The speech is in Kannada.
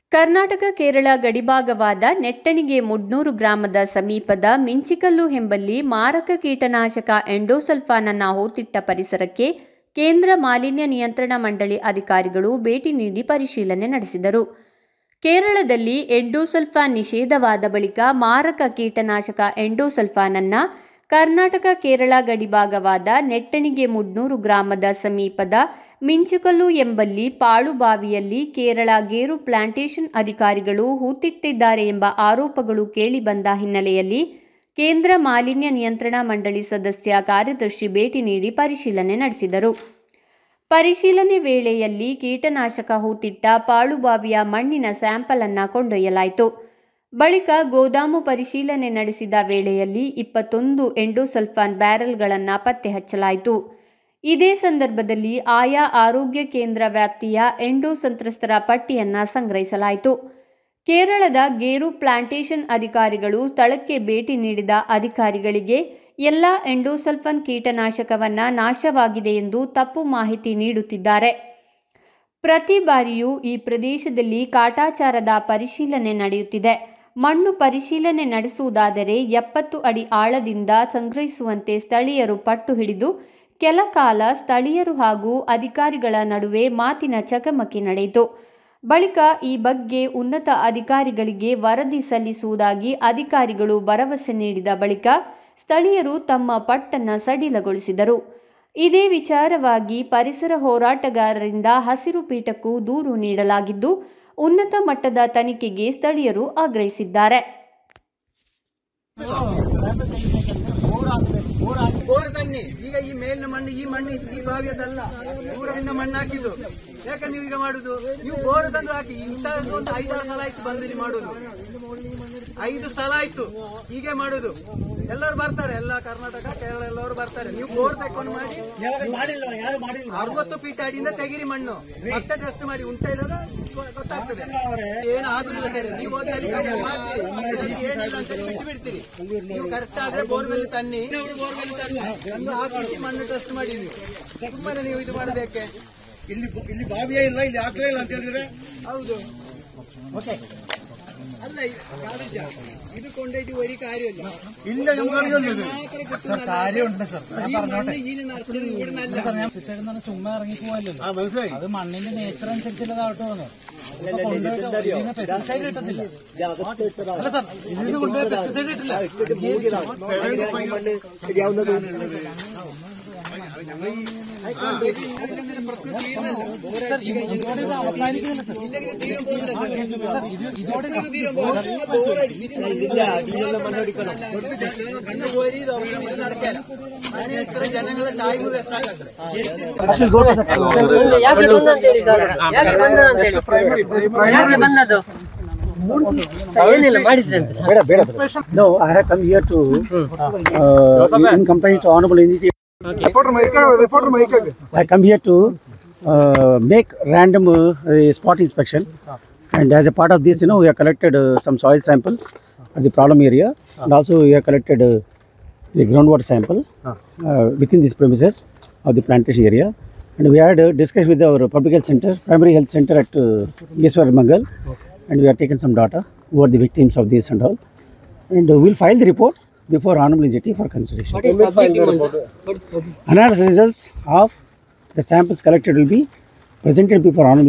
ಕರ್ನಾಟಕ ಕೇರಳ ಗಡಿಭಾಗವಾದ ನೆಟ್ಟಣಿಗೆ ಮುಡ್ನೂರು ಗ್ರಾಮದ ಸಮೀಪದ ಮಿಂಚಿಕಲ್ಲು ಎಂಬಲ್ಲಿ ಮಾರಕ ಕೀಟನಾಶಕ ಎಂಡೋಸಲ್ಫಾನನ್ನು ಹೂತಿಟ್ಟ ಪರಿಸರಕ್ಕೆ ಕೇಂದ್ರ ಮಾಲಿನ್ಯ ನಿಯಂತ್ರಣ ಮಂಡಳಿ ಅಧಿಕಾರಿಗಳು ಭೇಟಿ ನೀಡಿ ಪರಿಶೀಲನೆ ನಡೆಸಿದರು. ಕೇರಳದಲ್ಲಿ ಎಂಡೋಸಲ್ಫಾನ್ ನಿಷೇಧವಾದ ಬಳಿಕ ಮಾರಕ ಕೀಟನಾಶಕ ಎಂಡೋಸಲ್ಫಾನನ್ನು ಕರ್ನಾಟಕ ಕೇರಳ ಗಡಿಭಾಗವಾದ ನೆಟ್ಟಣಿಗೆ ಮುಡ್ನೂರು ಗ್ರಾಮದ ಸಮೀಪದ ಮಿಂಚಿಕಲ್ಲು ಎಂಬಲ್ಲಿ ಪಾಳುಬಾವಿಯಲ್ಲಿ ಕೇರಳ ಗೇರು ಪ್ಲಾಂಟೇಶನ್ ಅಧಿಕಾರಿಗಳು ಹೂತಿಟ್ಟಿದ್ದಾರೆ ಎಂಬ ಆರೋಪಗಳು ಕೇಳಿಬಂದ ಹಿನ್ನೆಲೆಯಲ್ಲಿ ಕೇಂದ್ರ ಮಾಲಿನ್ಯ ನಿಯಂತ್ರಣ ಮಂಡಳಿ ಸದಸ್ಯ ಕಾರ್ಯದರ್ಶಿ ಭೇಟಿ ನೀಡಿ ಪರಿಶೀಲನೆ ನಡೆಸಿದರು. ಪರಿಶೀಲನೆ ವೇಳೆಯಲ್ಲಿ ಕೀಟನಾಶಕ ಹೂತಿಟ್ಟ ಪಾಳುಬಾವಿಯ ಮಣ್ಣಿನ ಸ್ಯಾಂಪಲ್ ಅನ್ನು ಕೊಂಡೊಯ್ಯಲಾಯಿತು. ಬಳಿಕ ಗೋದಾಮು ಪರಿಶೀಲನೆ ನಡೆಸಿದ ವೇಳೆಯಲ್ಲಿ 21 ಎಂಡೋಸಲ್ಫಾನ್ ಬ್ಯಾರೆಲ್ಗಳನ್ನು ಪತ್ತೆ ಹಚ್ಚಲಾಯಿತು. ಇದೇ ಸಂದರ್ಭದಲ್ಲಿ ಆಯಾ ಆರೋಗ್ಯ ಕೇಂದ್ರ ವ್ಯಾಪ್ತಿಯ ಎಂಡೋ ಸಂತ್ರಸ್ತರ ಪಟ್ಟಿಯನ್ನು ಸಂಗ್ರಹಿಸಲಾಯಿತು. ಕೇರಳದ ಗೇರು ಪ್ಲಾಂಟೇಶನ್ ಅಧಿಕಾರಿಗಳು ಸ್ಥಳಕ್ಕೆ ಭೇಟಿ ನೀಡಿದ ಅಧಿಕಾರಿಗಳಿಗೆ ಎಲ್ಲ ಎಂಡೋಸಲ್ಫಾನ್ ಕೀಟನಾಶಕವನ್ನು ನಾಶವಾಗಿದೆ ಎಂದು ತಪ್ಪು ಮಾಹಿತಿ ನೀಡುತ್ತಿದ್ದಾರೆ. ಪ್ರತಿ ಬಾರಿಯೂ ಈ ಪ್ರದೇಶದಲ್ಲಿ ಕಾಟಾಚಾರದ ಪರಿಶೀಲನೆ ನಡೆಯುತ್ತಿದೆ. ಮಣ್ಣು ಪರಿಶೀಲನೆ ನಡೆಸುವುದಾದರೆ 70 ಅಡಿ ಆಳದಿಂದ ಸಂಗ್ರಹಿಸುವಂತೆ ಸ್ಥಳೀಯರು ಪಟ್ಟು ಹಿಡಿದು ಕೆಲ ಕಾಲ ಸ್ಥಳೀಯರು ಹಾಗೂ ಅಧಿಕಾರಿಗಳ ನಡುವೆ ಮಾತಿನ ಚಕಮಕಿ ನಡೆಯಿತು. ಬಳಿಕ ಈ ಬಗ್ಗೆ ಉನ್ನತ ಅಧಿಕಾರಿಗಳಿಗೆ ವರದಿ ಸಲ್ಲಿಸುವುದಾಗಿ ಅಧಿಕಾರಿಗಳು ಭರವಸೆ ನೀಡಿದ ಬಳಿಕ ಸ್ಥಳೀಯರು ತಮ್ಮ ಪಟ್ಟನ್ನು ಸಡಿಲಗೊಳಿಸಿದರು. ಇದೇ ವಿಚಾರವಾಗಿ ಪರಿಸರ ಹೋರಾಟಗಾರರಿಂದ ಹಸಿರು ಪೀಠಕ್ಕೂ ದೂರು ನೀಡಲಾಗಿದ್ದು ಉನ್ನತ ಮಟ್ಟದ ತನಿಖೆಗೆ ಸ್ಥಳೀಯರು ಆಗ್ರಹಿಸಿದ್ದಾರೆ. ಈಗ ಈ ಮೇಲಿನ ಮಣ್ಣು ಈ ಬಾವಿಯದಲ್ಲ, ದೂರದಿಂದ ಮಣ್ಣು ಹಾಕಿದ್ದು. ಯಾಕಂದ್ರೆ ನೀವು ಈಗ ಮಾಡುದು, ನೀವು ಬೋರ್ ತಂದು ಹಾಕಿ ಇಂಥ ಒಂದು 5-6 ಸಲ ಆಯ್ತು ಬಂದು ಇಲ್ಲಿ ಮಾಡುದು. 5 ಸಲ ಆಯ್ತು ಹೀಗೆ ಮಾಡುದು. ಎಲ್ಲರೂ ಬರ್ತಾರೆ, ಎಲ್ಲ ಕರ್ನಾಟಕ ಕೇರಳ ಎಲ್ಲರೂ ಬರ್ತಾರೆ. ನೀವು ಬೋರ್ ತಕೊಂಡು ಮಾಡಿ 60 ಫೀಟ್ ಅಡಿಯಿಂದ ತೆಗಿರಿ ಮಣ್ಣು, ಮತ್ತೆ ಟೆಸ್ಟ್ ಮಾಡಿ ಉಂಟ ಇಲ್ಲದ ಗೊತ್ತಾಗ್ತದೆ. ಏನು ಆಗುದಿಲ್ಲ ಸರಿ, ನೀವು ಹೋಗಿ ಅಲ್ಲಿ ಏನಿಲ್ಲ ಅಂತ ಬಿಟ್ಟು ಬಿಡ್ತೀರಿ. ನೀವು ಕರೆಕ್ಟ್ ಆದ್ರೆ ಬೋರ್ವೆಲ್ ತನ್ನಿ, ಬೋರ್ವೆಲ್ ತಂದು ಹಾಕಿ ಮಣ್ಣು ಟೆಸ್ಟ್ ಮಾಡಿ. ನೀವು ಸುಮ್ಮನೆ ನೀವು ಇದು ಮಾಡೋದಕ್ಕೆ ಇಲ್ಲಿ ಬಾವಿಯೇ ಇಲ್ಲ, ಇಲ್ಲಿ ಹಾಕ್ಲೇ ಇಲ್ಲ ಅಂತ ಹೇಳಿದ್ರೆ ಹೌದು. ಅಲ್ಲ ಇದು ಕೊಂಡೈದು ವರಿ ಕಾರ್ಯವಿಲ್ಲ. ചുമ്മാ ഇറങ്ങി പോവല്ലോ, അത് മണ്ണിന്റെ നേച്ചർ അനുസരിച്ചുള്ളതാവട്ടോ. പെസ്റ്റിസൈഡ് കിട്ടത്തില്ല. അല്ല സാർ, ഇതിന് കൊണ്ടുപോയി പെസ്റ്റിസൈഡ് കിട്ടില്ല. ഇതോടെ ഇത് അവസാനിക്കുന്നില്ല സാർ. ഇതോടെ ಜನಗಳ ಟೈಮ್ ವೇಸ್ಟ್ ಆಗ್ತದೆ. No, I have come here to, in company to Honorable Entity. I come here to make random spot inspection, and as a part of this, we have collected some soil sample at the problem area, and also we have collected the groundwater sample within these premises of the plantation area, and we had discussed with our public health center, primary health center at Yeswar Mangal, and we have taken some data who are the victims of this and all, and we will file the report before Honorable Entity for consideration. Analysis results of the samples collected will be presented before Honorable